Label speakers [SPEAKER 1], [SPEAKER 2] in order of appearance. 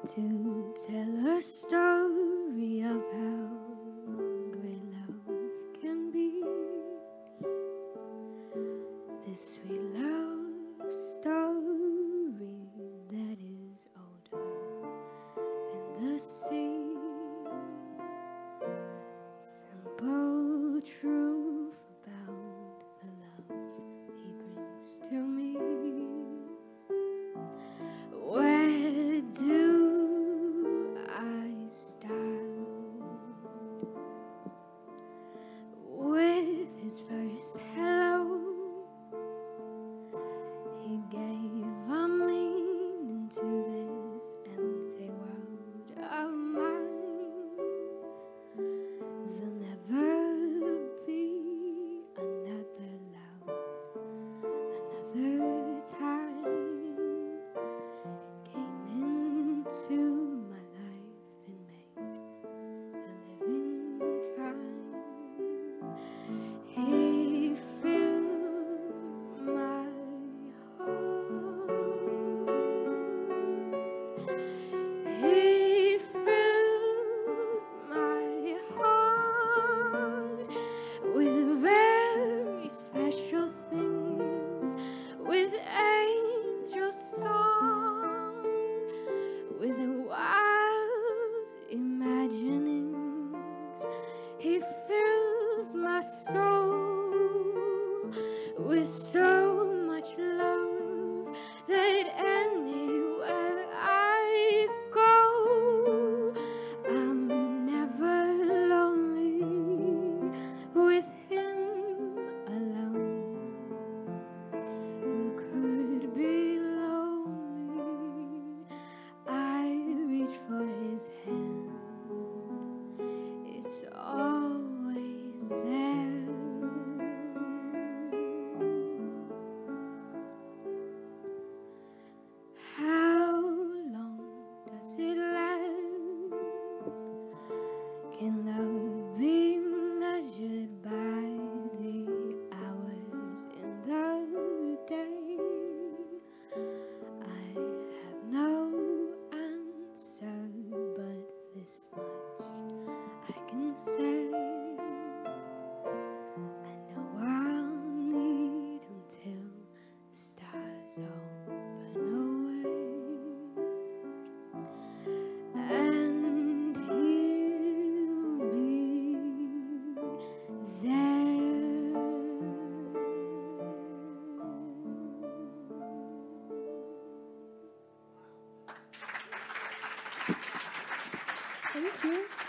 [SPEAKER 1] to tell a story of how great love can be. This sweet love story that is older than the sea. Simple truth about the love he brings to me. Where do I start? With his first hello, he gave a meaning to this empty world of mine. There'll never be another love, another time came into my life and made the living fine. He fills my heart. He fills my heart with very special things, with angel song, with wild imaginings. He fills my soul with so much love that anywhere I go, I'm never lonely with him alone. Who could be lonely? I reach for his hand. It's always there. How long does it last? Can love be measured by the hours in the day? I have no answer, but this much I can say. I know I'll need him till the stars all burn away, and he'll be there. Thank you.